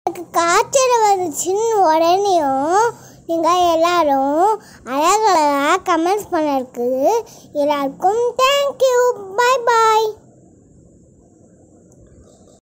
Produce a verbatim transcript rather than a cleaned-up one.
எனக்கு காய்ச்சல் வந்துச்சுன்னு உடனேயும் நீங்கள் எல்லாரும் அழகழகாக கமெண்ட்ஸ் பண்ணிருக்கு. எல்லாருக்கும் தேங்க்யூ. பை.